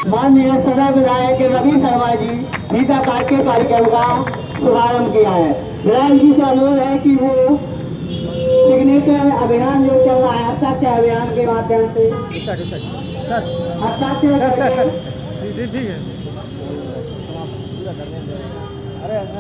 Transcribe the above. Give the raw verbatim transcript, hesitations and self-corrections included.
माननीय सदर विधायक रवि शर्मा जी फीता काट के कार्यक्रम का शुभारंभ किया है। विधायक जी से अनुरोध है कि वो सिग्नेचर अभियान जो चल रहा है हस्ताक्षर अभियान के माध्यम से हस्ताक्षर